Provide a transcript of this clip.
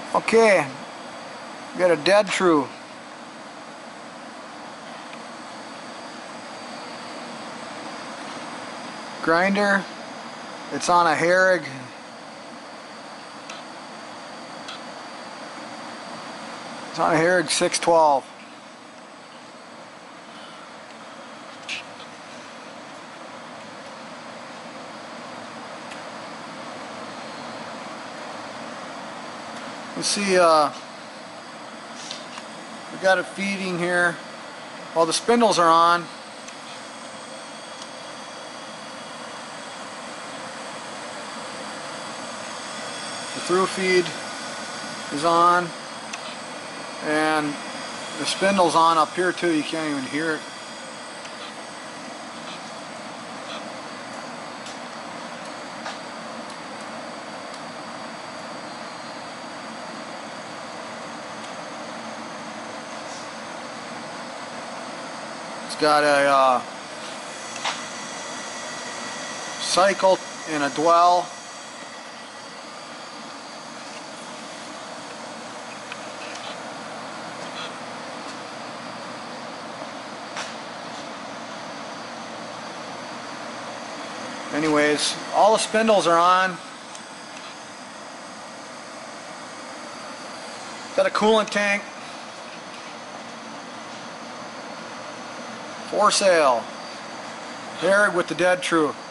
Okay, we got a dead true. Grinder. It's on a Herrig. It's on a Herrig 612. You see, we got it feeding here. Well, the spindles are on. The through feed is on, and the spindle's on up here too. You can't even hear it. It's got a cycle and a dwell. Anyways, all the spindles are on. Got a coolant tank. For sale. Herrig with the dead true.